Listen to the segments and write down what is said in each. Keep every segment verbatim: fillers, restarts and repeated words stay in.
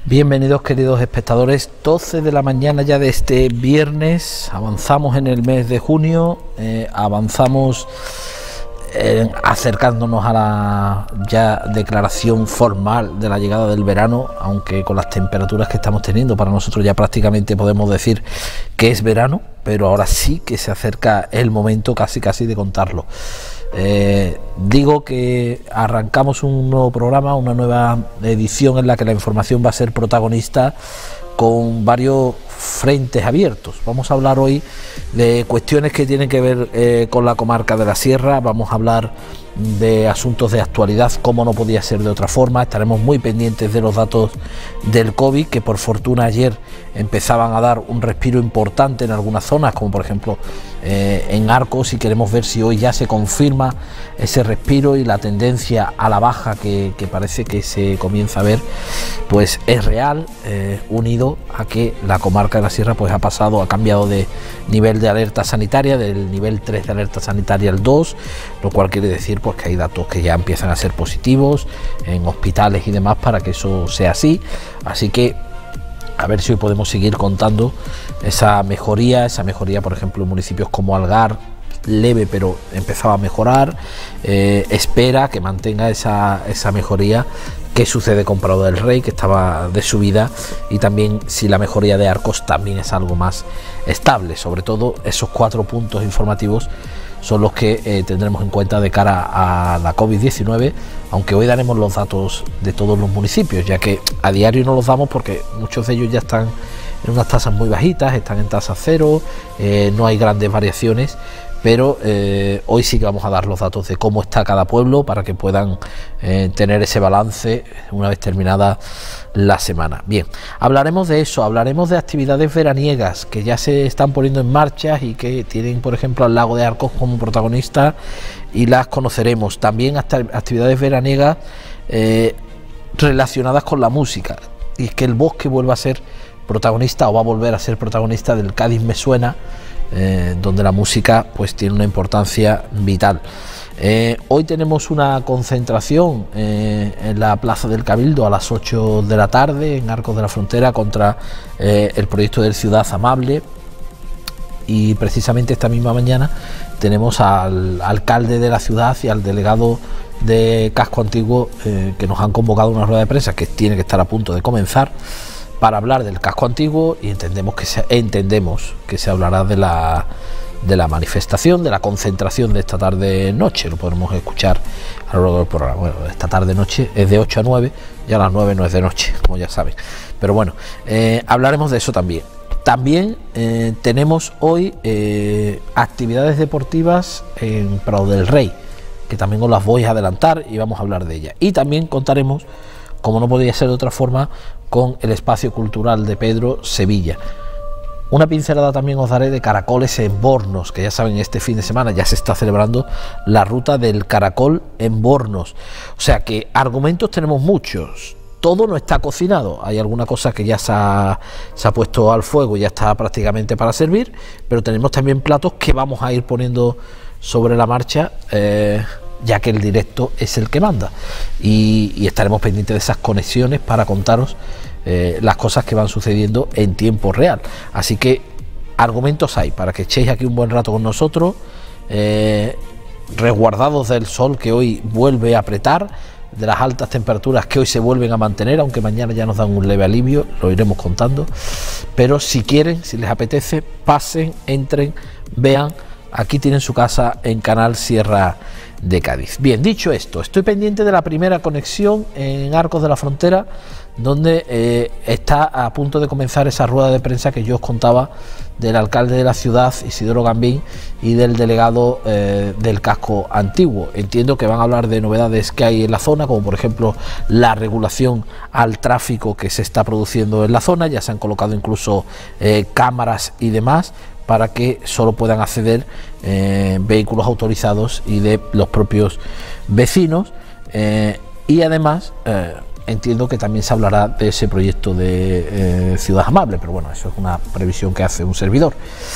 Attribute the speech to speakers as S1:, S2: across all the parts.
S1: Bienvenidos, queridos espectadores, doce de la mañana ya de este viernes, avanzamos en el mes de junio, eh, avanzamos eh, acercándonos a la ya declaración formal de la llegada del verano, aunque con las temperaturas que estamos teniendo, para nosotros ya prácticamente podemos decir que es verano, pero ahora sí que se acerca el momento casi casi de contarlo. Eh, digo que arrancamos un nuevo programa, una nueva edición en la que la información va a ser protagonista con varios frentes abiertos. Vamos a hablar hoy de cuestiones que tienen que ver eh, con la comarca de la Sierra, vamos a hablar de asuntos de actualidad, como no podía ser de otra forma. Estaremos muy pendientes de los datos del COVID, que por fortuna ayer empezaban a dar un respiro importante en algunas zonas, como por ejemplo eh, en Arcos, y queremos ver si hoy ya se confirma ese respiro y la tendencia a la baja que, que parece que se comienza a ver, pues es real, eh, unido a que la comarca de la Sierra pues ha pasado, ha cambiado de nivel de alerta sanitaria, del nivel tres de alerta sanitaria al dos, lo cual quiere decir pues que hay datos que ya empiezan a ser positivos en hospitales y demás para que eso sea así. Así que a ver si hoy podemos seguir contando esa mejoría, esa mejoría por ejemplo en municipios como Algar, leve pero empezaba a mejorar, eh, espera que mantenga esa, esa mejoría. ¿Qué sucede con Prado del Rey, que estaba de subida? Y también si la mejoría de Arcos también es algo más estable. Sobre todo esos cuatro puntos informativos son los que eh, tendremos en cuenta de cara a la COVID diecinueve, aunque hoy daremos los datos de todos los municipios, ya que a diario no los damos porque muchos de ellos ya están en unas tasas muy bajitas, están en tasa cero, eh, no hay grandes variaciones, pero eh, hoy sí que vamos a dar los datos de cómo está cada pueblo para que puedan eh, tener ese balance una vez terminada la semana. Bien, hablaremos de eso, hablaremos de actividades veraniegas que ya se están poniendo en marcha y que tienen por ejemplo al lago de Arcos como protagonista, y las conoceremos. También hasta actividades veraniegas eh, relacionadas con la música, y es que el bosque vuelva a ser protagonista o va a volver a ser protagonista del Cádiz Me Suena, Eh, donde la música pues tiene una importancia vital. Eh, hoy tenemos una concentración eh, en la Plaza del Cabildo a las ocho de la tarde en Arcos de la Frontera contra eh, el proyecto del Ciudad Amable, y precisamente esta misma mañana tenemos al alcalde de la ciudad y al delegado de Casco Antiguo eh, que nos han convocado a una rueda de prensa que tiene que estar a punto de comenzar para hablar del casco antiguo, y entendemos que se, entendemos que se hablará de la, de la manifestación, de la concentración de esta tarde-noche. Lo podremos escuchar a lo largo del programa. Bueno, esta tarde-noche es de ocho a nueve, y a las nueve no es de noche, como ya saben. Pero bueno, eh, hablaremos de eso también. También eh, tenemos hoy eh, actividades deportivas en Prado del Rey, que también os las voy a adelantar y vamos a hablar de ellas. Y también contaremos, como no podía ser de otra forma, con el espacio cultural de Pedro Sevilla. Una pincelada también os daré de caracoles en Bornos, que ya saben, este fin de semana ya se está celebrando la ruta del caracol en Bornos. O sea que argumentos tenemos muchos, todo no está cocinado, hay alguna cosa que ya se ha, se ha puesto al fuego y ya está prácticamente para servir, pero tenemos también platos que vamos a ir poniendo sobre la marcha, eh, ya que el directo es el que manda, y, y estaremos pendientes de esas conexiones para contaros eh, las cosas que van sucediendo en tiempo real. Así que argumentos hay para que echéis aquí un buen rato con nosotros, eh, resguardados del sol que hoy vuelve a apretar, de las altas temperaturas que hoy se vuelven a mantener, aunque mañana ya nos dan un leve alivio, lo iremos contando. Pero si quieren, si les apetece, pasen, entren, vean, aquí tienen su casa en Canal Sierra de Cádiz. Bien, dicho esto, estoy pendiente de la primera conexión en Arcos de la Frontera, donde eh, está a punto de comenzar esa rueda de prensa que yo os contaba del alcalde de la ciudad, Isidoro Gambín, y del delegado eh, del casco antiguo. Entiendo que van a hablar de novedades que hay en la zona, como por ejemplo la regulación al tráfico que se está produciendo en la zona. Ya se han colocado incluso eh, cámaras y demás para que solo puedan acceder eh, vehículos autorizados y de los propios vecinos, eh, y además eh, entiendo que también se hablará de ese proyecto de eh, Ciudad Amable, pero bueno, eso es una previsión que hace un servidor,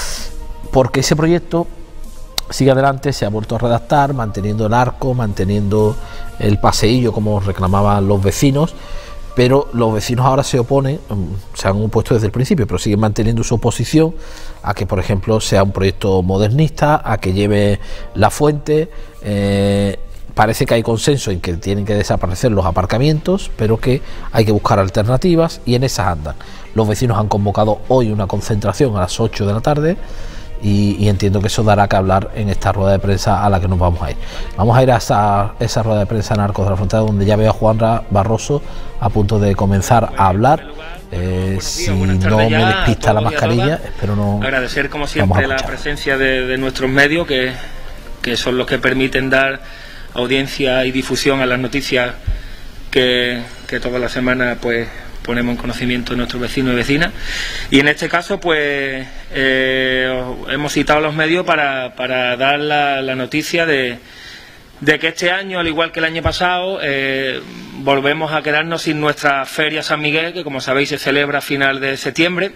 S1: porque ese proyecto sigue adelante, se ha vuelto a redactar, manteniendo el arco, manteniendo el paseillo como reclamaban los vecinos, pero los vecinos ahora se oponen, se han opuesto desde el principio, pero siguen manteniendo su oposición a que, por ejemplo, sea un proyecto modernista, a que lleve la fuente. Eh, parece que hay consenso en que tienen que desaparecer los aparcamientos, pero que hay que buscar alternativas y en esas andan. Los vecinos han convocado hoy una concentración a las ocho de la tarde y, y entiendo que eso dará que hablar en esta rueda de prensa a la que nos vamos a ir. Vamos a ir a esa, esa rueda de prensa en Arcos de la Frontera, donde ya veo a Juan Barroso a punto de comenzar a hablar. Eh, si no me despista la mascarilla, espero no.
S2: Agradecer como siempre la presencia de, de nuestros medios, que, que son los que permiten dar audiencia y difusión a las noticias que, que toda la semana pues ponemos en conocimiento de nuestros vecinos y vecinas. Y en este caso pues eh, hemos citado a los medios para, para dar la, la noticia de, de que este año, al igual que el año pasado, eh, volvemos a quedarnos sin nuestra Feria San Miguel, que como sabéis se celebra a final de septiembre,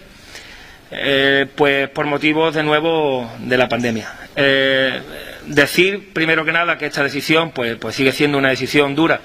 S2: eh, pues por motivos de nuevo de la pandemia. Eh, decir primero que nada que esta decisión pues, pues sigue siendo una decisión dura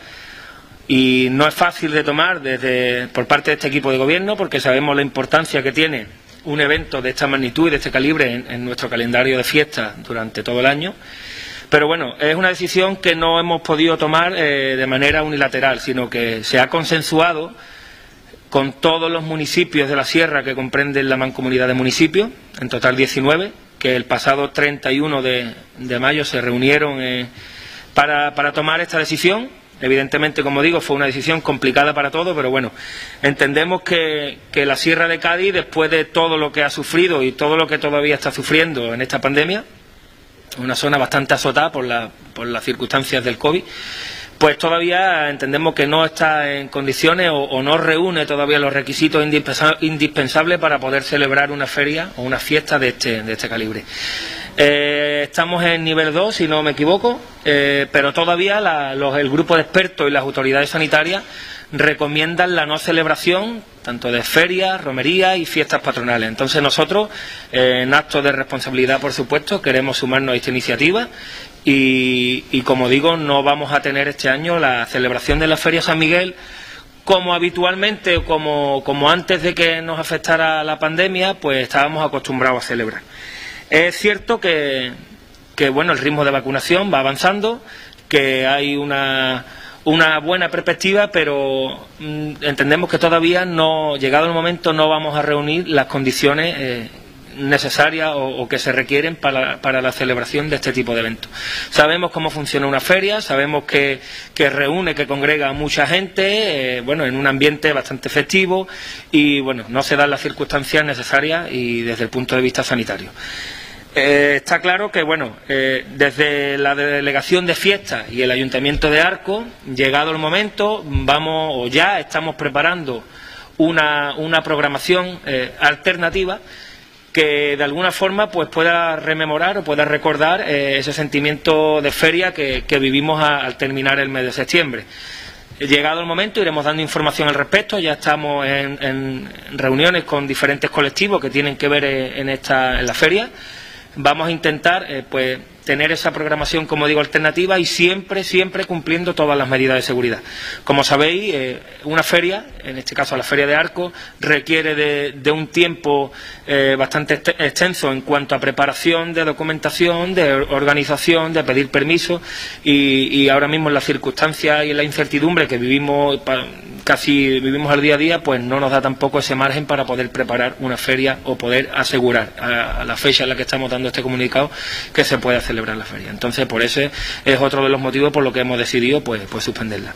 S2: y no es fácil de tomar desde por parte de este equipo de gobierno, porque sabemos la importancia que tiene un evento de esta magnitud y de este calibre en, en nuestro calendario de fiestas durante todo el año. Pero bueno, es una decisión que no hemos podido tomar eh, de manera unilateral, sino que se ha consensuado con todos los municipios de la Sierra que comprenden la mancomunidad de municipios, en total diecinueve, que el pasado treinta y uno de, de mayo se reunieron eh, para, para tomar esta decisión. Evidentemente, como digo, fue una decisión complicada para todos, pero bueno, entendemos que, que la Sierra de Cádiz, después de todo lo que ha sufrido y todo lo que todavía está sufriendo en esta pandemia, una zona bastante azotada por, la, por las circunstancias del COVID, pues todavía entendemos que no está en condiciones o, o no reúne todavía los requisitos indispensables para poder celebrar una feria o una fiesta de este, de este calibre. Eh, estamos en nivel dos, si no me equivoco, eh, pero todavía la, los, el grupo de expertos y las autoridades sanitarias recomiendan la no celebración tanto de ferias, romerías y fiestas patronales. Entonces nosotros, eh, en acto de responsabilidad, por supuesto, queremos sumarnos a esta iniciativa y, y, como digo, no vamos a tener este año la celebración de la Feria San Miguel como habitualmente o como, como antes de que nos afectara la pandemia, pues estábamos acostumbrados a celebrar. Es cierto que, que bueno, el ritmo de vacunación va avanzando, que hay una, una buena perspectiva, pero mm, entendemos que todavía no, llegado el momento, no vamos a reunir las condiciones eh, necesarias o, o que se requieren para, para la celebración de este tipo de eventos. Sabemos cómo funciona una feria, sabemos que, que reúne, que congrega a mucha gente, eh, bueno, en un ambiente bastante festivo y bueno, no se dan las circunstancias necesarias y desde el punto de vista sanitario. Eh, está claro que, bueno, eh, desde la Delegación de Fiestas y el Ayuntamiento de Arcos, llegado el momento, vamos o ya estamos preparando una, una programación eh, alternativa que de alguna forma pues pueda rememorar o pueda recordar eh, ese sentimiento de feria que, que vivimos a, al terminar el mes de septiembre. Llegado el momento iremos dando información al respecto, ya estamos en, en reuniones con diferentes colectivos que tienen que ver en, esta, en la feria. Vamos a intentar eh, pues tener esa programación, como digo, alternativa y siempre, siempre cumpliendo todas las medidas de seguridad. Como sabéis, eh, una feria, en este caso la Feria de Arcos, requiere de, de un tiempo eh, bastante extenso en cuanto a preparación de documentación, de organización, de pedir permiso y, y ahora mismo en las circunstancias y en la incertidumbre que vivimos, casi vivimos al día a día, pues no nos da tampoco ese margen para poder preparar una feria o poder asegurar a, a la fecha en la que estamos dando este comunicado que se puede hacer celebrar la feria. Entonces, por ese es otro de los motivos por los que hemos decidido pues, pues suspenderla.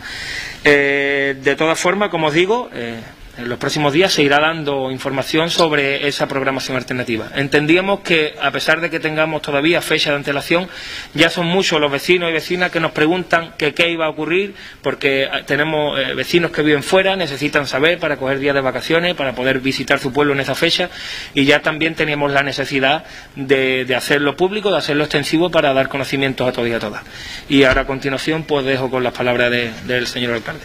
S2: Eh, de todas formas, como os digo, eh, en los próximos días se irá dando información sobre esa programación alternativa. Entendíamos que, a pesar de que tengamos todavía fecha de antelación, ya son muchos los vecinos y vecinas que nos preguntan que qué iba a ocurrir, porque tenemos eh, vecinos que viven fuera, necesitan saber para coger días de vacaciones, para poder visitar su pueblo en esa fecha, y ya también teníamos la necesidad de, de hacerlo público, de hacerlo extensivo para dar conocimientos a todos y a todas. Y ahora, a continuación, pues dejo con las palabras de, del señor alcalde.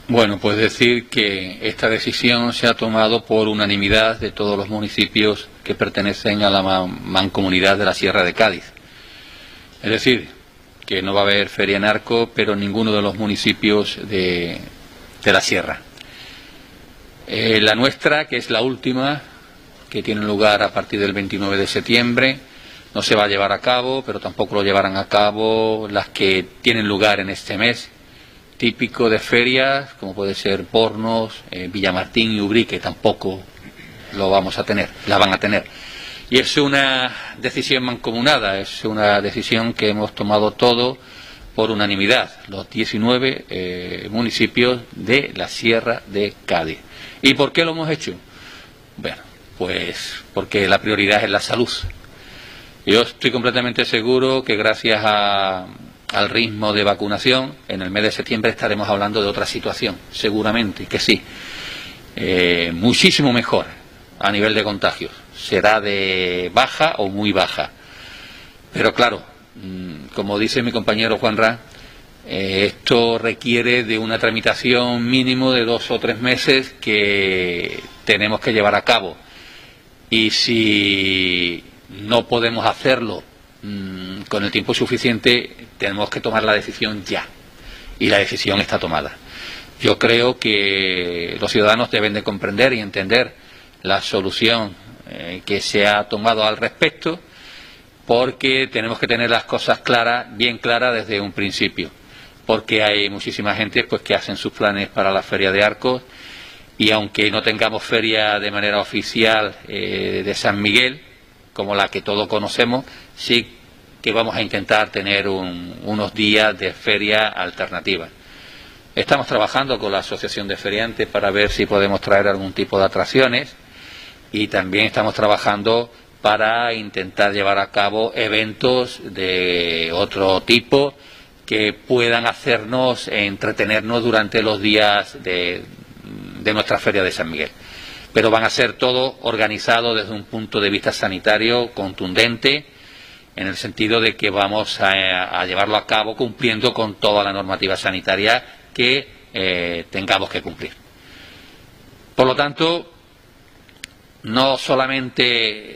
S3: Bueno, pues decir que esta decisión se ha tomado por unanimidad de todos los municipios que pertenecen a la mancomunidad de la Sierra de Cádiz. Es decir, que no va a haber feria en Arcos, pero en ninguno de los municipios de, de la Sierra. Eh, la nuestra, que es la última, que tiene lugar a partir del veintinueve de septiembre, no se va a llevar a cabo, pero tampoco lo llevarán a cabo las que tienen lugar en este mes, típico de ferias, como puede ser Bornos, eh, Villamartín y Ubrique, tampoco lo vamos a tener, la van a tener. Y es una decisión mancomunada, es una decisión que hemos tomado todo por unanimidad, los diecinueve eh, municipios de la Sierra de Cádiz. ¿Y por qué lo hemos hecho? Bueno, pues porque la prioridad es la salud. Yo estoy completamente seguro que gracias a, al ritmo de vacunación, en el mes de septiembre estaremos hablando de otra situación, seguramente que sí, eh, muchísimo mejor a nivel de contagios. Será de baja o muy baja. Pero claro, como dice mi compañero Juan Ra, eh, esto requiere de una tramitación mínimo de dos o tres meses que tenemos que llevar a cabo. Y si no podemos hacerlo mmm, con el tiempo suficiente, tenemos que tomar la decisión ya. Y la decisión está tomada. Yo creo que los ciudadanos deben de comprender y entender la solución eh, que se ha tomado al respecto, porque tenemos que tener las cosas claras, bien claras desde un principio, porque hay muchísima gente pues que hacen sus planes para la Feria de Arcos, y aunque no tengamos feria de manera oficial eh, de San Miguel, como la que todos conocemos, sí que vamos a intentar tener un, unos días de feria alternativa. Estamos trabajando con la Asociación de Feriantes para ver si podemos traer algún tipo de atracciones, y también estamos trabajando para intentar llevar a cabo eventos de otro tipo que puedan hacernos entretenernos durante los días de, de nuestra Feria de San Miguel. Pero van a ser todo organizado desde un punto de vista sanitario contundente, en el sentido de que vamos a, a llevarlo a cabo cumpliendo con toda la normativa sanitaria que eh, tengamos que cumplir. Por lo tanto, no solamente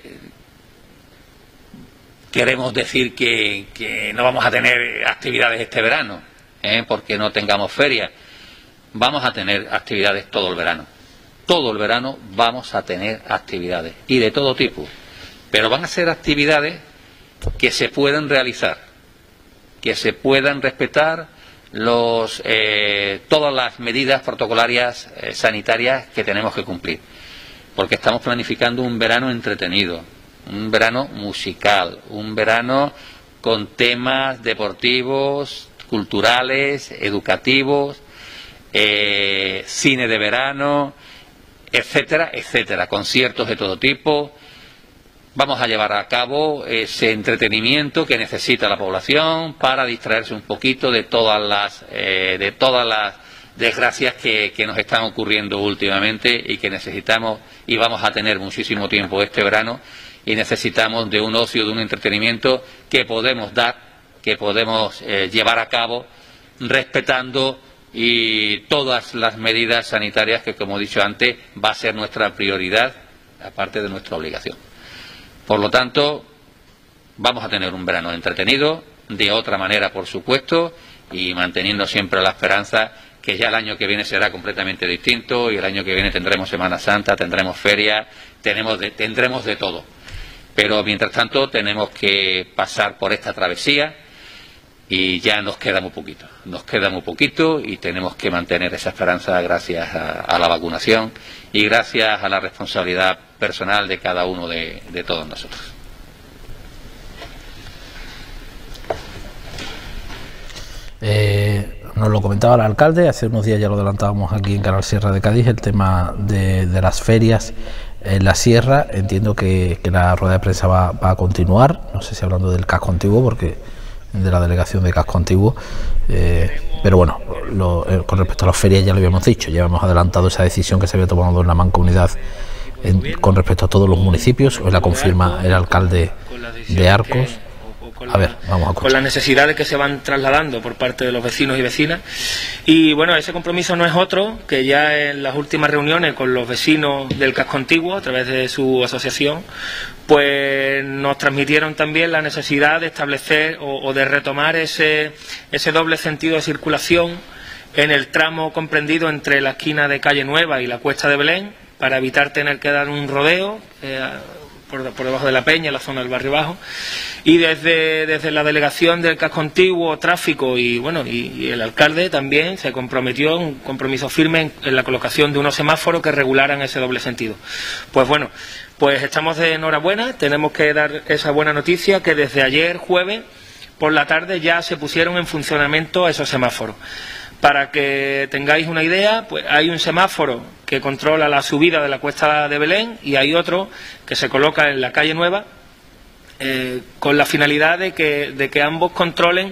S3: queremos decir que, que no vamos a tener actividades este verano, ¿eh? porque no tengamos feria. Vamos a tener actividades todo el verano. Todo el verano vamos a tener actividades, y de todo tipo. Pero van a ser actividades que se puedan realizar, que se puedan respetar los, eh, todas las medidas protocolarias eh, sanitarias que tenemos que cumplir. Porque estamos planificando un verano entretenido, un verano musical, un verano con temas deportivos, culturales, educativos, eh, cine de verano, etcétera, etcétera, conciertos de todo tipo. Vamos a llevar a cabo ese entretenimiento que necesita la población para distraerse un poquito de todas las, eh, de todas las desgracias que, que nos están ocurriendo últimamente, y que necesitamos y vamos a tener muchísimo tiempo este verano, y necesitamos de un ocio, de un entretenimiento que podemos dar, que podemos eh, llevar a cabo respetando y todas las medidas sanitarias que, como he dicho antes, va a ser nuestra prioridad, aparte de nuestra obligación. Por lo tanto, vamos a tener un verano entretenido, de otra manera, por supuesto, y manteniendo siempre la esperanza que ya el año que viene será completamente distinto, y el año que viene tendremos Semana Santa, tendremos feria, tenemos de, tendremos de todo. Pero mientras tanto tenemos que pasar por esta travesía, y ya nos queda muy poquito, nos queda muy poquito, y tenemos que mantener esa esperanza gracias a, a la vacunación y gracias a la responsabilidad personal de cada uno de, de todos nosotros.
S1: Eh, nos lo comentaba el alcalde, hace unos días ya lo adelantábamos aquí en Canal Sierra de Cádiz, el tema de, de las ferias en la sierra. Entiendo que, que la rueda de prensa va, va a continuar, no sé si hablando del casco antiguo, porque de la delegación de casco antiguo, eh, pero bueno, lo, eh, con respecto a las ferias ya lo habíamos dicho, ya hemos adelantado esa decisión que se había tomado en la mancomunidad en, con respecto a todos los municipios. Hoy la confirma el alcalde de Arcos,
S2: con,
S1: a
S2: la,
S1: ver, vamos a
S2: con las necesidades que se van trasladando por parte de los vecinos y vecinas. Y bueno, ese compromiso no es otro que ya en las últimas reuniones con los vecinos del casco antiguo, a través de su asociación, pues nos transmitieron también la necesidad de establecer o, o de retomar ese, ese doble sentido de circulación en el tramo comprendido entre la esquina de Calle Nueva y la Cuesta de Belén, para evitar tener que dar un rodeo eh, por, por debajo de la Peña, en la zona del Barrio Bajo. Y desde, desde la delegación del casco antiguo, tráfico y bueno y, y el alcalde también se comprometió, un compromiso firme en, en la colocación de unos semáforos que regularan ese doble sentido. Pues bueno, pues estamos de enhorabuena, tenemos que dar esa buena noticia que desde ayer jueves por la tarde ya se pusieron en funcionamiento esos semáforos. Para que tengáis una idea, pues hay un semáforo que controla la subida de la Cuesta de Belén y hay otro que se coloca en la Calle Nueva eh, con la finalidad de que, de que ambos controlen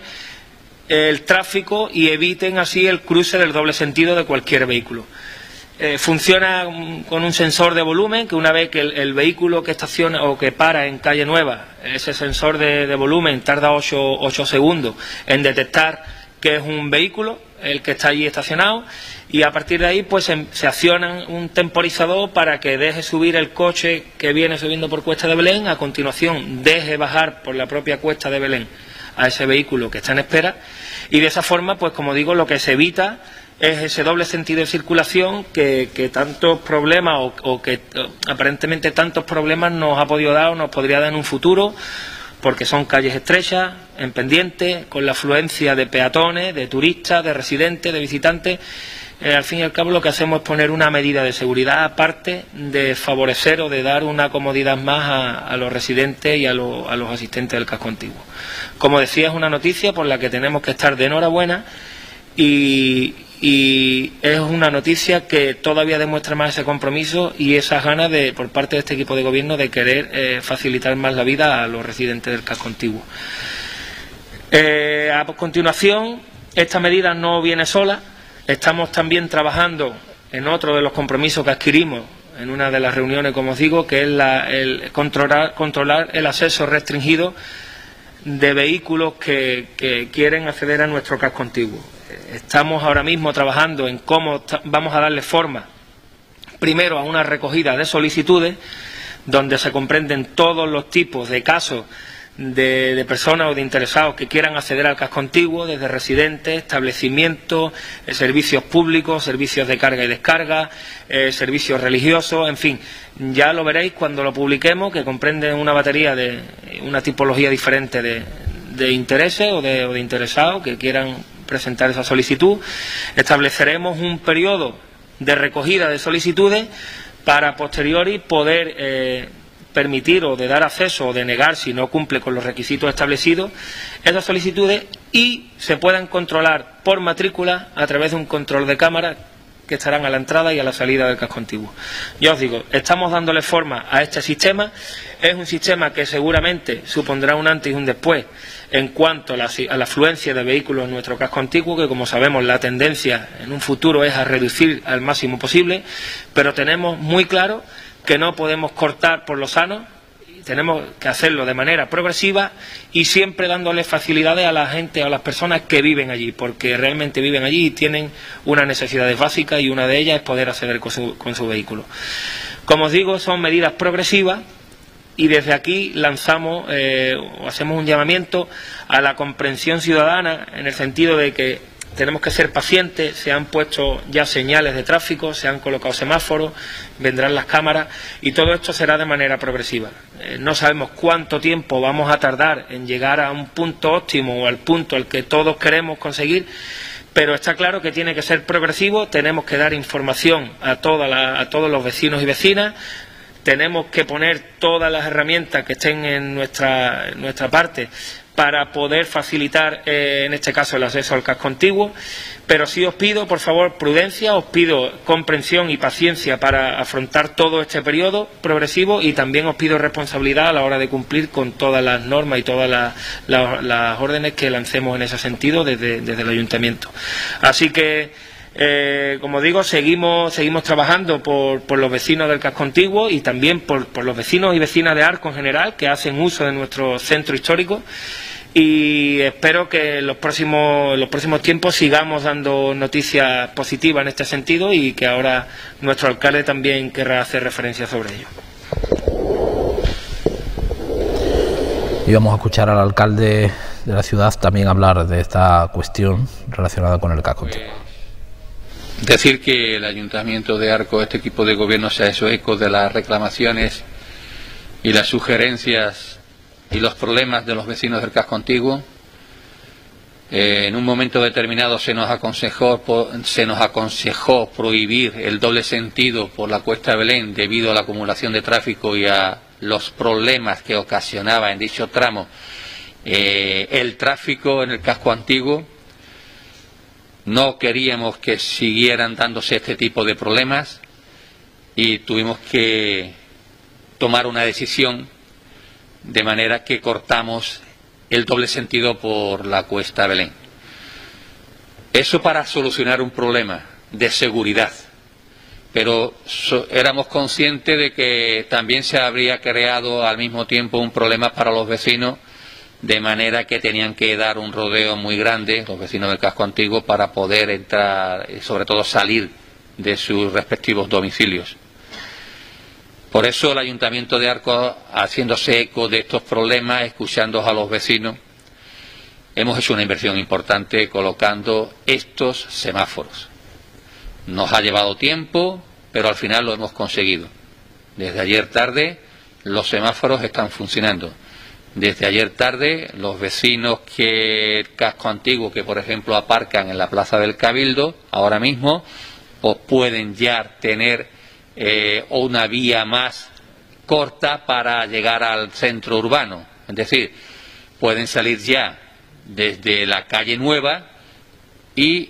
S2: el tráfico y eviten así el cruce del doble sentido de cualquier vehículo. Eh, funciona con un sensor de volumen que una vez que el, el vehículo que estaciona o que para en Calle Nueva, ese sensor de, de volumen tarda ocho segundos en detectar que es un vehículo el que está allí estacionado, y a partir de ahí pues se, se acciona un temporizador para que deje subir el coche que viene subiendo por Cuesta de Belén, a continuación deje bajar por la propia Cuesta de Belén a ese vehículo que está en espera, y de esa forma, pues como digo, lo que se evita es ese doble sentido de circulación que, que tantos problemas o, o que o, aparentemente tantos problemas nos ha podido dar o nos podría dar en un futuro, porque son calles estrechas, en pendiente, con la afluencia de peatones, de turistas, de residentes, de visitantes. Eh, al fin y al cabo lo que hacemos es poner una medida de seguridad aparte de favorecer o de dar una comodidad más a, a los residentes y a, lo, a los asistentes del casco antiguo. Como decía, es una noticia por la que tenemos que estar de enhorabuena y, y es una noticia que todavía demuestra más ese compromiso y esas ganas de, por parte de este equipo de gobierno, de querer eh, facilitar más la vida a los residentes del casco antiguo. Eh, a continuación, esta medida no viene sola. Estamos también trabajando en otro de los compromisos que adquirimos en una de las reuniones, como os digo, que es la, el controlar, controlar el acceso restringido de vehículos que, que quieren acceder a nuestro casco antiguo. Estamos ahora mismo trabajando en cómo vamos a darle forma, primero, a una recogida de solicitudes, donde se comprenden todos los tipos de casos de, de personas o de interesados que quieran acceder al casco antiguo, desde residentes, establecimientos, eh, servicios públicos, servicios de carga y descarga, eh, servicios religiosos, en fin, ya lo veréis cuando lo publiquemos, que comprende una batería de una tipología diferente de, de intereses o de, o de interesados que quieran presentar esa solicitud. Estableceremos un periodo de recogida de solicitudes para posteriori poder eh, permitir o de dar acceso o de negar, si no cumple con los requisitos establecidos, esas solicitudes, y se puedan controlar por matrícula a través de un control de cámara que estarán a la entrada y a la salida del casco antiguo. Ya os digo, estamos dándole forma a este sistema. Es un sistema que seguramente supondrá un antes y un después en cuanto a la, a la afluencia de vehículos en nuestro casco antiguo, que como sabemos la tendencia en un futuro es a reducir al máximo posible, pero tenemos muy claro que no podemos cortar por lo sano, tenemos que hacerlo de manera progresiva y siempre dándole facilidades a la gente, a las personas que viven allí, porque realmente viven allí y tienen unas necesidades básicas, y una de ellas es poder acceder con su, con su vehículo. Como os digo, son medidas progresivas, y desde aquí lanzamos eh, o hacemos un llamamiento a la comprensión ciudadana, en el sentido de que tenemos que ser pacientes. Se han puesto ya señales de tráfico, se han colocado semáforos, vendrán las cámaras, y todo esto será de manera progresiva. Eh, no sabemos cuánto tiempo vamos a tardar en llegar a un punto óptimo o al punto al que todos queremos conseguir, pero está claro que tiene que ser progresivo. Tenemos que dar información a, toda la, a todos los vecinos y vecinas. Tenemos que poner todas las herramientas que estén en nuestra, en nuestra parte para poder facilitar, eh, en este caso, el acceso al casco antiguo. Pero sí os pido, por favor, prudencia, os pido comprensión y paciencia para afrontar todo este periodo progresivo, y también os pido responsabilidad a la hora de cumplir con todas las normas y todas las, las, las órdenes que lancemos en ese sentido desde, desde el Ayuntamiento. Así que, Eh, como digo, seguimos seguimos trabajando por, por los vecinos del casco antiguo y también por, por los vecinos y vecinas de Arco en general, que hacen uso de nuestro centro histórico, y espero que en los próximos, los próximos tiempos sigamos dando noticias positivas en este sentido y que ahora nuestro alcalde también querrá hacer referencia sobre ello.
S1: Y vamos a escuchar al alcalde de la ciudad también hablar de esta cuestión relacionada con el casco antiguo.
S3: Decir que el Ayuntamiento de Arcos, este equipo de gobierno, se ha hecho eco de las reclamaciones y las sugerencias y los problemas de los vecinos del casco antiguo. Eh, en un momento determinado se nos aconsejó se nos aconsejó prohibir el doble sentido por la Cuesta de Belén debido a la acumulación de tráfico y a los problemas que ocasionaba en dicho tramo eh, el tráfico en el casco antiguo. No queríamos que siguieran dándose este tipo de problemas y tuvimos que tomar una decisión, de manera que cortamos el doble sentido por la Cuesta de Belén. Eso para solucionar un problema de seguridad, pero so, éramos conscientes de que también se habría creado al mismo tiempo un problema para los vecinos, de manera que tenían que dar un rodeo muy grande, los vecinos del casco antiguo, para poder entrar y sobre todo salir de sus respectivos domicilios. Por eso el Ayuntamiento de Arcos, haciéndose eco de estos problemas, escuchando a los vecinos, hemos hecho una inversión importante colocando estos semáforos. Nos ha llevado tiempo, pero al final lo hemos conseguido. Desde ayer tarde los semáforos están funcionando. Desde ayer tarde los vecinos que el casco antiguo, que por ejemplo aparcan en la Plaza del Cabildo, ahora mismo, pues pueden ya tener eh, una vía más corta para llegar al centro urbano. Es decir, pueden salir ya desde la calle Nueva y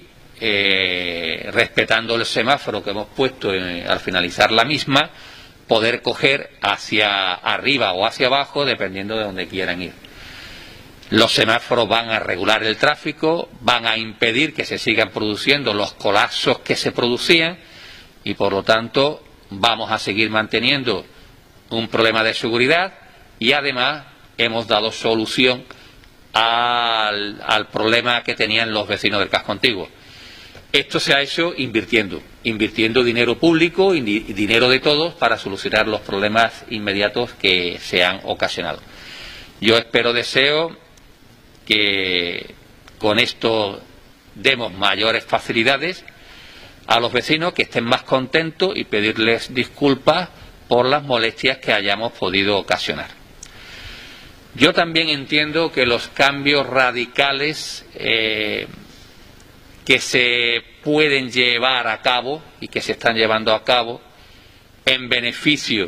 S3: eh, respetando el semáforo que hemos puesto eh, al finalizar la misma, poder coger hacia arriba o hacia abajo, dependiendo de donde quieran ir. Los semáforos van a regular el tráfico, van a impedir que se sigan produciendo los colapsos que se producían y, por lo tanto, vamos a seguir manteniendo un problema de seguridad y, además, hemos dado solución al, al problema que tenían los vecinos del casco antiguo. Esto se ha hecho invirtiendo, invirtiendo dinero público y dinero de todos para solucionar los problemas inmediatos que se han ocasionado. Yo espero, deseo que con esto demos mayores facilidades a los vecinos, que estén más contentos, y pedirles disculpas por las molestias que hayamos podido ocasionar. Yo también entiendo que los cambios radicales eh, que se pueden llevar a cabo y que se están llevando a cabo en beneficio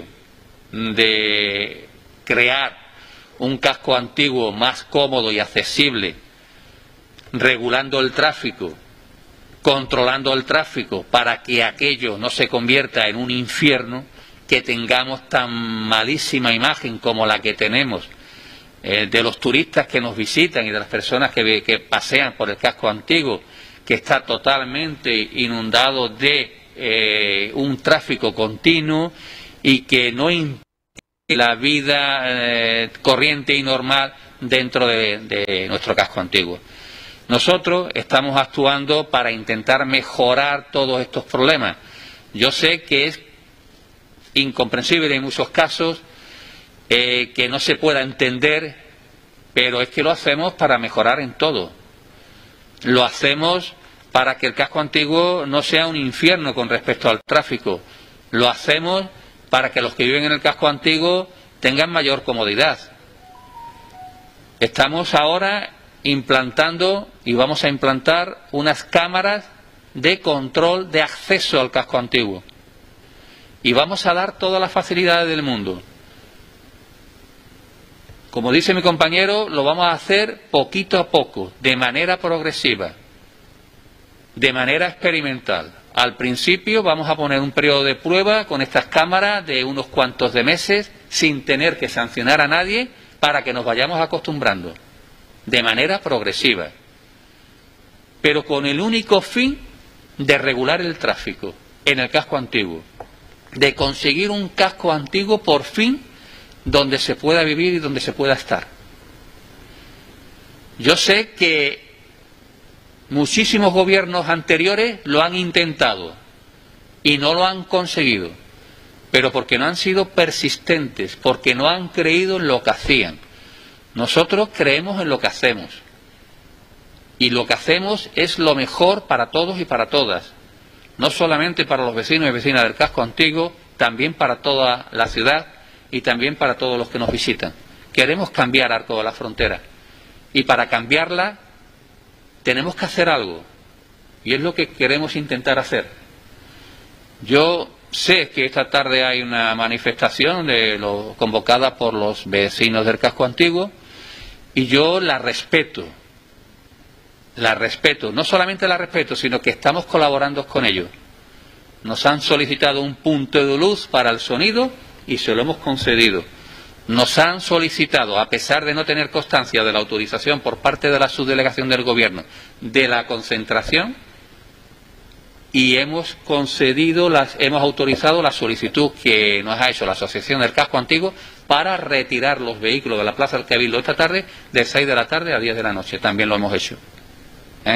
S3: de crear un casco antiguo más cómodo y accesible, regulando el tráfico, controlando el tráfico para que aquello no se convierta en un infierno, que tengamos tan malísima imagen como la que tenemos eh, de los turistas que nos visitan y de las personas que, que pasean por el casco antiguo, que está totalmente inundado de eh, un tráfico continuo y que no impide la vida eh, corriente y normal dentro de, de nuestro casco antiguo. Nosotros estamos actuando para intentar mejorar todos estos problemas. Yo sé que es incomprensible en muchos casos, eh, que no se pueda entender, pero es que lo hacemos para mejorar en todo. Lo hacemos para que el casco antiguo no sea un infierno con respecto al tráfico. Lo hacemos para que los que viven en el casco antiguo tengan mayor comodidad. Estamos ahora implantando y vamos a implantar unas cámaras de control de acceso al casco antiguo. Y vamos a dar todas las facilidades del mundo. Como dice mi compañero, lo vamos a hacer poquito a poco, de manera progresiva, de manera experimental. Al principio vamos a poner un periodo de prueba con estas cámaras de unos cuantos de meses, sin tener que sancionar a nadie, para que nos vayamos acostumbrando, de manera progresiva, pero con el único fin de regular el tráfico en el casco antiguo, de conseguir un casco antiguo por fin donde se pueda vivir y donde se pueda estar. Yo sé que muchísimos gobiernos anteriores lo han intentado y no lo han conseguido, pero porque no han sido persistentes, porque no han creído en lo que hacían. Nosotros creemos en lo que hacemos, y lo que hacemos es lo mejor para todos y para todas, no solamente para los vecinos y vecinas del casco antiguo, también para toda la ciudad y también para todos los que nos visitan. Queremos cambiar Arco de la Frontera, y para cambiarla tenemos que hacer algo, y es lo que queremos intentar hacer. Yo sé que esta tarde hay una manifestación de lo, convocada por los vecinos del casco antiguo, y yo la respeto, la respeto, no solamente la respeto, sino que estamos colaborando con ellos. Nos han solicitado un punto de luz para el sonido y se lo hemos concedido. Nos han solicitado, a pesar de no tener constancia de la autorización por parte de la subdelegación del Gobierno de la concentración, y hemos concedido, las, hemos autorizado la solicitud que nos ha hecho la Asociación del Casco Antiguo para retirar los vehículos de la Plaza del Cabildo esta tarde de seis de la tarde a diez de la noche. También lo hemos hecho. ¿Eh?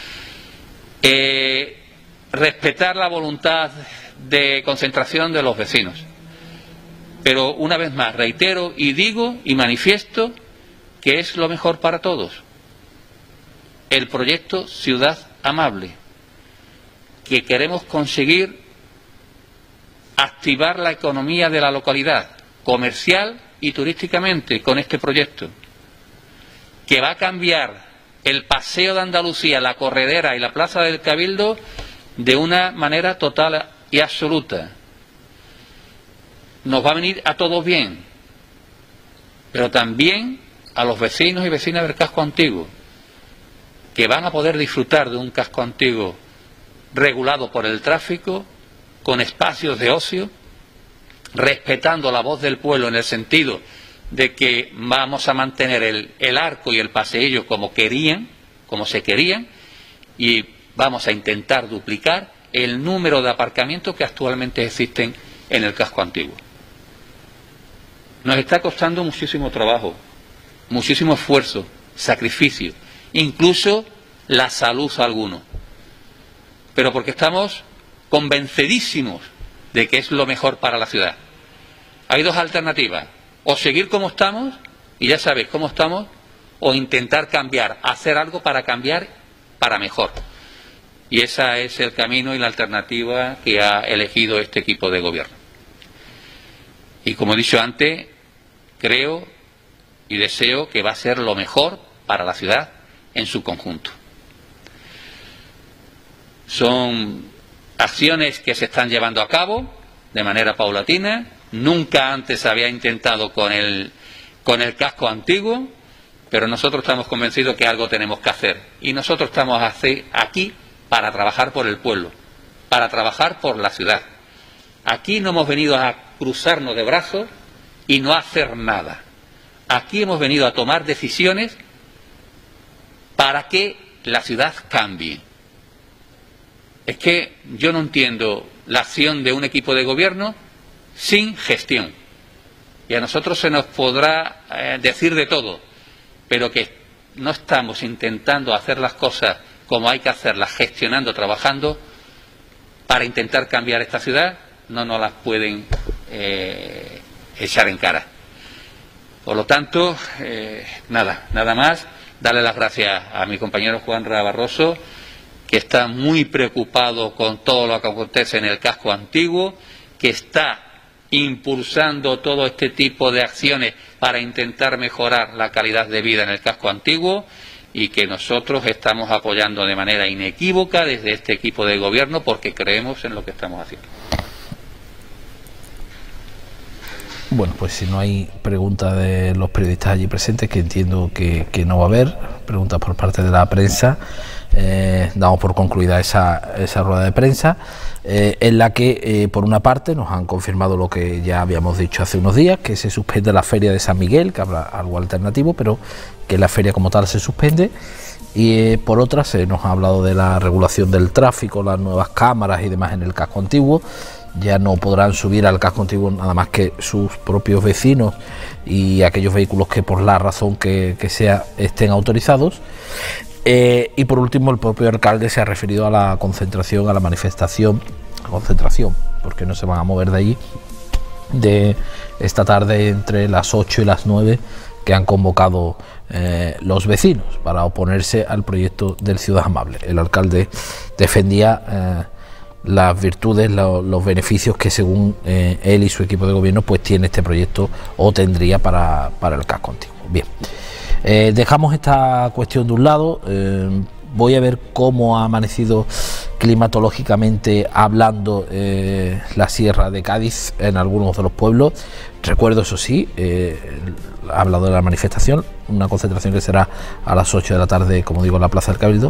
S3: Eh, respetar la voluntad de concentración de los vecinos. Pero una vez más reitero y digo y manifiesto que es lo mejor para todos. El proyecto Ciudad Amable, que queremos conseguir activar la economía de la localidad, comercial y turísticamente, con este proyecto, que va a cambiar el Paseo de Andalucía, la Corredera y la Plaza del Cabildo de una manera total y absoluta. Nos va a venir a todos bien, pero también a los vecinos y vecinas del casco antiguo, que van a poder disfrutar de un casco antiguo regulado por el tráfico, con espacios de ocio, respetando la voz del pueblo en el sentido de que vamos a mantener el, el arco y el paseillo como querían, como se querían, y vamos a intentar duplicar el número de aparcamientos que actualmente existen en el casco antiguo. Nos está costando muchísimo trabajo, muchísimo esfuerzo, sacrificio, incluso la salud a algunos, pero porque estamos convencidísimos de que es lo mejor para la ciudad. Hay dos alternativas: o seguir como estamos, y ya sabéis cómo estamos, o intentar cambiar, hacer algo para cambiar para mejor. Y ese es el camino y la alternativa que ha elegido este equipo de gobierno. Y como he dicho antes, creo y deseo que va a ser lo mejor para la ciudad en su conjunto. Son acciones que se están llevando a cabo de manera paulatina. Nunca antes se había intentado con el, con el casco antiguo, pero nosotros estamos convencidos que algo tenemos que hacer. Y nosotros estamos aquí para trabajar por el pueblo, para trabajar por la ciudad. Aquí no hemos venido a cruzarnos de brazos y no a hacer nada. Aquí hemos venido a tomar decisiones para que la ciudad cambie. Es que yo no entiendo la acción de un equipo de gobierno sin gestión. Y a nosotros se nos podrá eh, decir de todo, pero que no estamos intentando hacer las cosas como hay que hacerlas, gestionando, trabajando, para intentar cambiar esta ciudad, no nos las pueden eh, echar en cara. Por lo tanto, eh, nada, nada más, darle las gracias a mi compañero Juan Ra Barroso, que está muy preocupado con todo lo que acontece en el casco antiguo, que está impulsando todo este tipo de acciones para intentar mejorar la calidad de vida en el casco antiguo, y que nosotros estamos apoyando de manera inequívoca desde este equipo de gobierno porque creemos en lo que estamos haciendo.
S1: Bueno, pues si no hay preguntas de los periodistas allí presentes, que entiendo que, que no va a haber preguntas por parte de la prensa, eh, damos por concluida esa, esa rueda de prensa, eh, en la que eh, por una parte nos han confirmado lo que ya habíamos dicho hace unos días, que se suspende la feria de San Miguel, que habrá algo alternativo, pero que la feria como tal se suspende. Y eh, por otra se nos ha hablado de la regulación del tráfico, las nuevas cámaras y demás en el casco antiguo. ya no podrán subir al casco antiguo nada más que sus propios vecinos y aquellos vehículos que por la razón que, que sea estén autorizados. Eh, y por último, el propio alcalde se ha referido a la concentración, a la manifestación, concentración, porque no se van a mover de allí, de esta tarde entre las ocho y las nueve, que han convocado eh, los vecinos para oponerse al proyecto del Ciudad Amable. El alcalde defendía eh, las virtudes, lo, los beneficios que según eh, él y su equipo de gobierno pues tiene este proyecto o tendría para, para el casco antiguo. Bien. Eh, dejamos esta cuestión de un lado, eh, voy a ver cómo ha amanecido climatológicamente hablando eh, la Sierra de Cádiz en algunos de los pueblos. Recuerdo, eso sí, eh, ha hablado de la manifestación, una concentración que será a las ocho de la tarde, como digo, en la Plaza del Cabildo,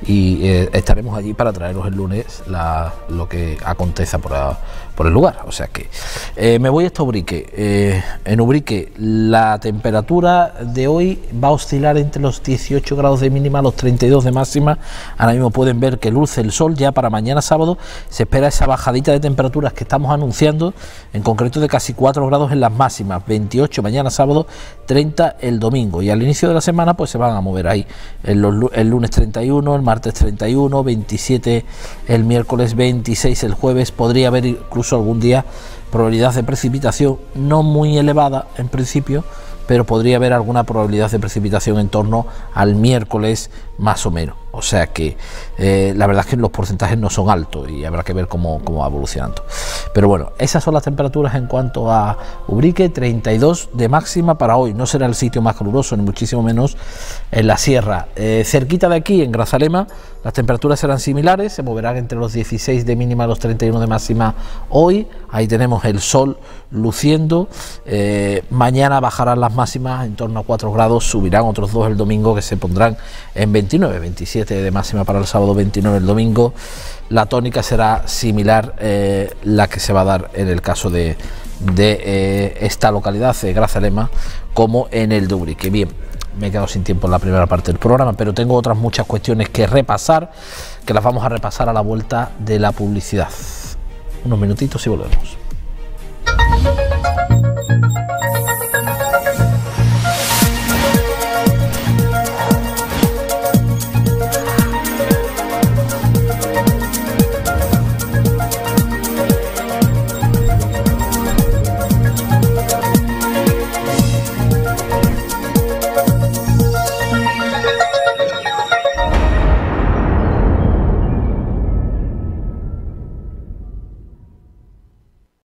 S1: y eh, estaremos allí para traeros el lunes la, lo que aconteza por, a, por el lugar. O sea que eh, me voy hasta Ubrique. Eh, en Ubrique la temperatura de hoy va a oscilar entre los dieciocho grados de mínima a los treinta y dos de máxima. Ahora mismo pueden ver que luce el sol. Ya para mañana sábado se espera esa bajadita de temperaturas que estamos anunciando, en concreto de casi cuatro grados en las máximas, veintiocho mañana sábado, treinta el domingo, y al inicio de la semana pues se van a mover ahí el, los, el lunes treinta y uno, el martes treinta y uno, veintisiete el miércoles, veintiséis el jueves. Podría haber incluso algún día probabilidad de precipitación, no muy elevada en principio, pero podría haber alguna probabilidad de precipitación en torno al miércoles más o menos. O sea que eh, la verdad es que los porcentajes no son altos y habrá que ver cómo, cómo va evolucionando. Pero bueno, esas son las temperaturas en cuanto a Ubrique, treinta y dos de máxima para hoy. No será el sitio más caluroso, ni muchísimo menos en la sierra. Eh, cerquita de aquí, en Grazalema, las temperaturas serán similares, se moverán entre los dieciséis de mínima y los treinta y uno de máxima hoy. Ahí tenemos el sol luciendo. Eh, mañana bajarán las máximas en torno a cuatro grados, subirán otros dos el domingo, que se pondrán en veintinueve, veintisiete de máxima para el sábado, veintinueve el domingo. La tónica será similar eh, la que se va a dar en el caso de, de eh, esta localidad de Grazalema como en el de Ubrique. Bien, me he quedado sin tiempo en la primera parte del programa, pero tengo otras muchas cuestiones que repasar, que las vamos a repasar a la vuelta de la publicidad. Unos minutitos y volvemos.